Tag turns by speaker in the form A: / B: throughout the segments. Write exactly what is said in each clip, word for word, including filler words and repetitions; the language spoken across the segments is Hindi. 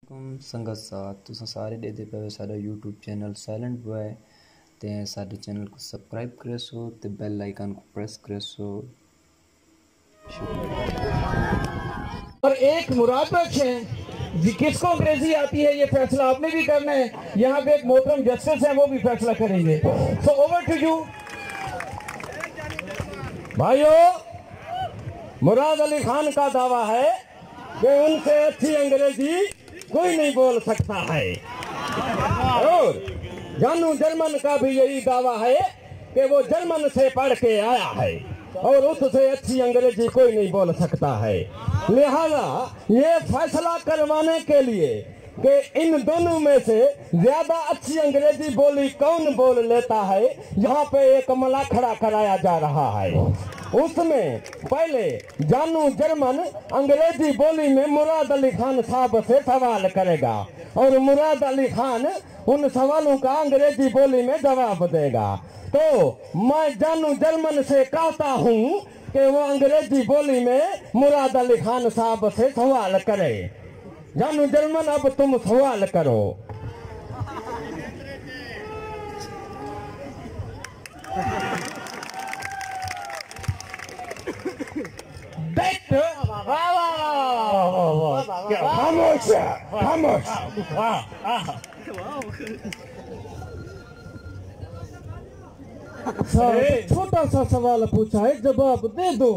A: वालेकुम संगत साथ तुसां सारे देखते पे साडा यूट्यूब चैनल साइलेंट बॉय ते साडे चैनल को सब्सक्राइब करे सो ते बेल आइकन को प्रेस करे सो।
B: और एक मुराद रखें जी, किसको अंग्रेजी आती है ये फैसला आपने भी करना है। यहाँ पे एक मोहतरम जस्टिस है, वो भी फैसला करेंगे। सो ओवर टू यू भाइयों। मुराद अली खान का दावा है कि उनसे अच्छी अंग्रेजी कोई नहीं बोल सकता है, और जानू जर्मन का भी यही दावा है कि वो जर्मन से पढ़ के आया है और उससे अच्छी अंग्रेजी कोई नहीं बोल सकता है। लिहाजा ये फैसला करवाने के लिए कि इन दोनों में से ज्यादा अच्छी अंग्रेजी बोली कौन बोल लेता है, यहाँ पे एक मला खड़ा कराया जा रहा है। उसमें पहले जानू जर्मन अंग्रेजी बोली में मुराद अली खान साहब से सवाल करेगा और मुराद अली खान उन सवालों का अंग्रेजी बोली में जवाब देगा। तो मैं जानू जर्मन से कहता हूँ कि वो अंग्रेजी बोली में मुराद अली खान साहब से सवाल करे। जानू जर्मन, अब तुम सवाल करो। खामोश खामोश। छोटा सा सवाल पूछा है, जवाब दे दो।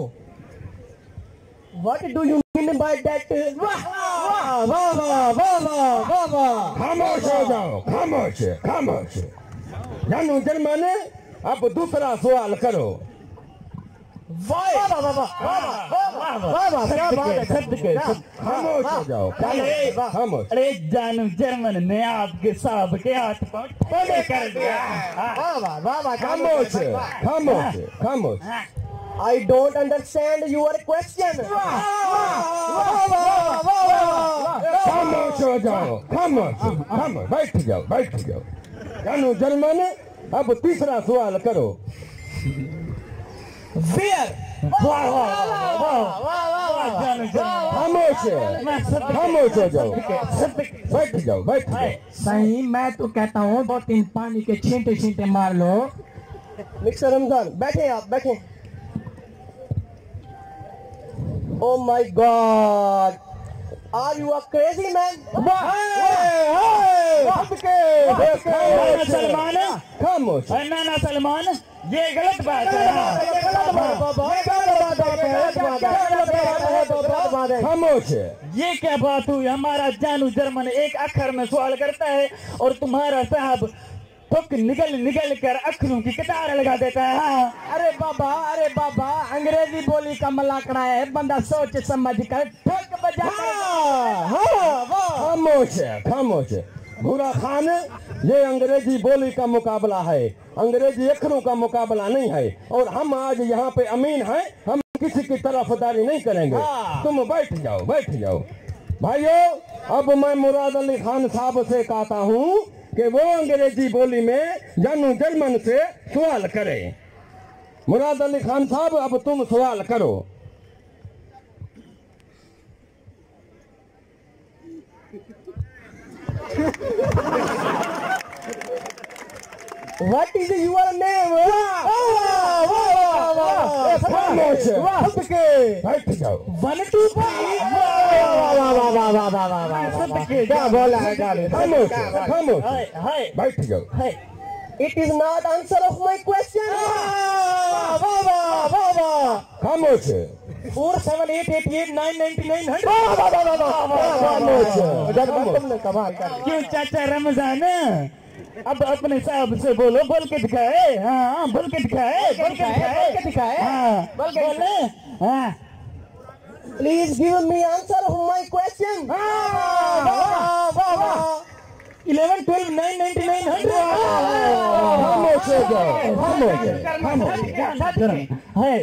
B: What do you mean by that? वाह वाह वाह वाह वाह वाह वाह। खामोश हो जाओ, खामोश खामोश। जानू जर्मन, अब दूसरा सवाल करो। वाह वाह वाह वाह वाह वाह, क्या बात है। खामोश हो जाओ, खामोश।
C: अरे जानू जर्मन ने आपके साहब के हाथ पर कर दिया।
B: वाह वाह वाह वाह, खामोश खामोश खामोश। I don't understand your question. खामोश हो जाओ, खामोश खामोश, बैठ जाओ बैठ जाओ। जानू जर्मन, अब तीसरा सवाल करो। Where? खामोश खामोश हो जाओ, बैठ जाओ बैठ जाओ।
C: सही, मैं तो कहता हूँ दो तीन पानी के छींटे छींटे मार लो।
B: मिस्टर रमजान, बैठे आप बैठे। Oh my God! Are you a crazy man?
C: Salman,
B: खामोश
C: नाना सलमान, ये गलत बात है।
B: खामोश।
C: ये क्या बात हुई? हमारा जानू जर्मन एक अक्षर में सवाल करता है और तुम्हारा साहब ठुक निकल निकल कर अक्षरों की कतार लगा देता है। हाँ।
B: अरे बाबा, अरे बाबा, अंग्रेजी बोली का मलाकड़ा है, बंदा सोच समझ कर ठुक बजा। खामोश खामोश। भूरा खान, ये अंग्रेजी बोली का मुकाबला है, अंग्रेजी अक्षरों का मुकाबला नहीं है। और हम आज यहाँ पे अमीन हैं, हम किसी की तरफदारी नहीं करेंगे। तुम बैठ जाओ बैठ जाओ। भाइयों, अब मैं मुराद अली खान साहब से कहता हूँ कि वो अंग्रेजी बोली में जानू जर्मन से सवाल करे। मुराद अली खान साहब, अब तुम सवाल करो। What is your name? खामोश, बैठ जाओ।
C: वन टू
B: क्या बोला है? खामोश खामोश, बैठ जाओ। It is not answer of my question. खामोश।
C: Four seven eight eight eight nine ninety nine
B: तुमने कमाल कर।
C: क्यों चाचा रमजान, अब अपने साहब से बोलो, बोल के दिखाए। हाँ, बोल के दिखाए, बोल के दिखाए, दिखाए। हाँ, बोल के बोले। हाँ,
B: Please give me answer of my question.
C: Eleven twelve nine ninety nine
B: खामोश हो जाओ, खामोश।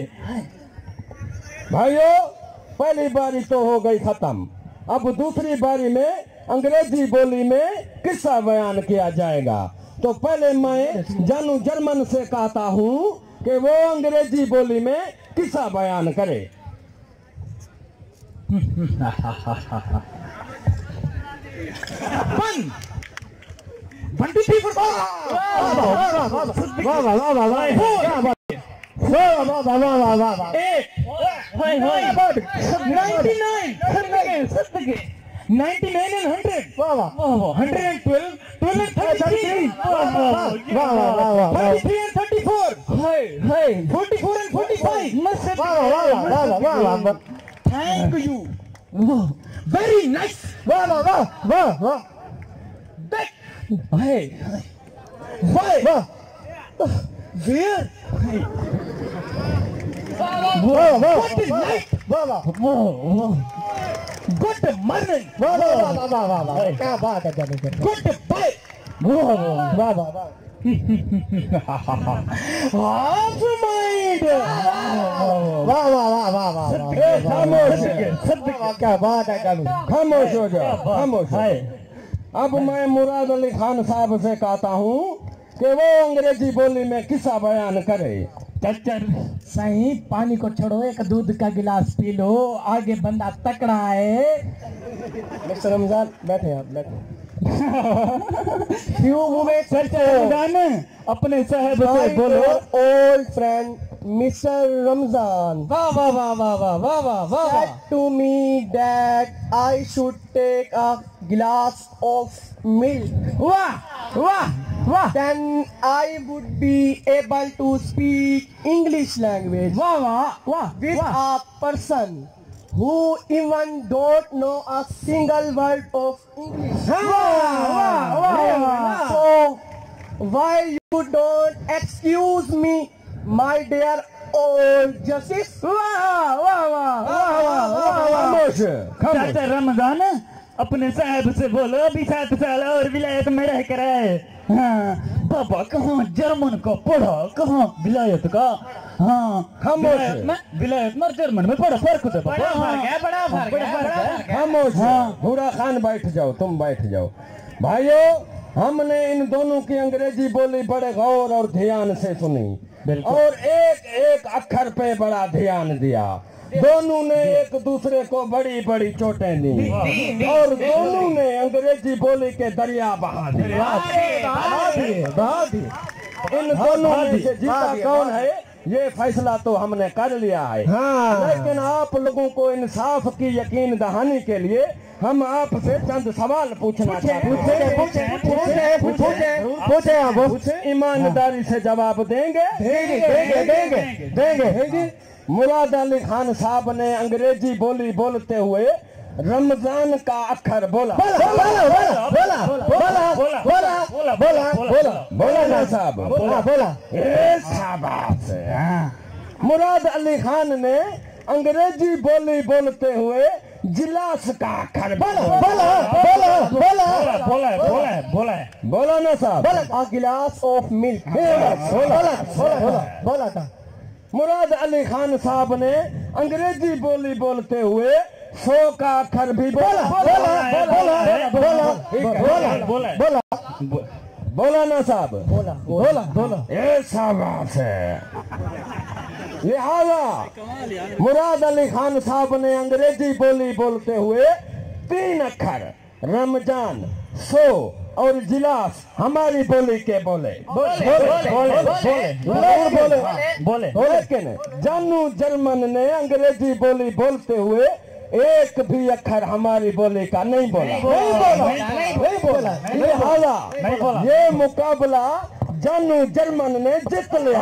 B: भाइयों, पहली बारी तो हो गई खत्म। अब दूसरी बारी में अंग्रेजी बोली में किस्सा बयान किया जाएगा। तो पहले मैं जानू जर्मन से कहता हूँ कि वो अंग्रेजी बोली में किस्सा बयान करे।
C: One. One, two, three, four. Wow! Wow! Wow! Wow! Wow! Wow! Wow! Wow! Eight. Hey, hey. Ninety-nine. Ninety-nine and hundred. Wow! Wow! Hundred and twelve. Twelve and thirty-three. Wow! Wow! Thirty-three and thirty-four. Hey, hey. Forty-four and forty-five. Wow! Wow! Wow! Wow! Thank you. Wow! Very nice. Wow! Wow! Wow! Wow! That. Hey. Why? Wow! Where? Hey. Wow! Wow! What is light? Wow! Wow! Good morning. Wow! Wow! Wow! Wow! Wow! क्या बात है जाने Good bye. Wow! Wow! Wow! Half mind. Wow! Wow! Wow! Wow!
B: खामोश क्या बात है जाने खामोश हो जाओ खामोश अब मैं मुराद अली खान साहब से कहता हूँ कि वो अंग्रेजी बोली में किस्सा बयान करे।
C: चचर सही पानी को छोड़ो एक दूध का गिलास पी लो आगे बंदा तकड़ा है।
B: मिस्टर रमजान बैठे आप बैठे
C: क्यों मुझे रमजान अपने साहब से बोलो।
B: ओल्ड फ्रेंड मिस्टर रमजान
C: वाह वाह वाह वाह वाह वाह वाह वाह
B: said to me that I should take a glass of milk.
C: वाह वाह वाह
B: Then I would be able to speak English language
C: वाह वाह वाह
B: with a person who even don't know a single word of English.
C: वाह वाह वाह
B: So why you don't excuse me, my dear old justice?
C: वाह वाह वाह वाह वाह
B: खामोश खामोश
C: चाचा रमजान अपने साहब से बोलो अभी सात साल और विलायत में रह कर आए। हाँ बाबा कहाँ जर्मन का पढ़ा कहाँ विलायत का। हाँ
B: खामोश
C: विलायत में जर्मन में बड़ा फर्क होता है। बड़ा फर्क है बड़ा फर्क है।
B: खामोश भूरा खान बैठ जाओ तुम बैठ जाओ। भाइयों हमने इन दोनों की अंग्रेजी बोली बड़े गौर और ध्यान से सुनी और एक एक अक्षर पे बड़ा ध्यान दिया। दोनों ने एक दूसरे को बड़ी बड़ी चोटें दी और दोनों ने अंग्रेजी बोली के दरिया बहा दिए। इन दोनों में से जीता कौन है ये फैसला तो हमने कर लिया है। हाँ। लेकिन आप लोगों को इंसाफ की यकीन दहानी के लिए हम आपसे चंद सवाल पूछना चाहते हैं। ईमानदारी से जवाब देंगे देंगे देंगे देंगे। मुराद अली खान साहब ने अंग्रेजी बोली बोलते हुए रमजान का अक्षर बोला बोला बोला बोला बोला बोला बोला बोला बोला बोला ना साहब बोला बोला शाबाश। मुराद अली खान ने अंग्रेजी बोली बोलते हुए जिलास का अक्षर बोला बोला बोला बोला
C: बोला बोला बोला
B: बोला ना साहब बोला गिलास ऑफ मिल्क बोला बोला बोला था। मुराद अली खान साहब ने अंग्रेजी बोली बोलते हुए सौ का अक्षर भी बोला बोला बोला बोला बोला बोला बोला ना साहब बोला बोला बोला ये शाबाश है। लिहाजा मुराद अली खान साहब ने अंग्रेजी बोली बोलते हुए तीन अक्षर रमजान सो और जिलास हमारी बोली के बोले बोले बोले बोले बोले बोले लेकिन जानू जर्मन ने अंग्रेजी बोली बोलते हुए एक भी अक्षर हमारी बोली का नहीं बोला नहीं बोला नहीं बोला। ये मुकाबला जानू जर्मन ने जीत लिया।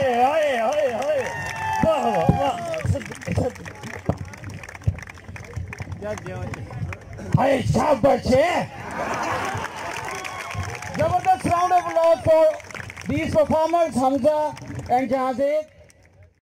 B: शाबाश
C: जबरदस्त round of applause for these performers Hamza and Jahazid.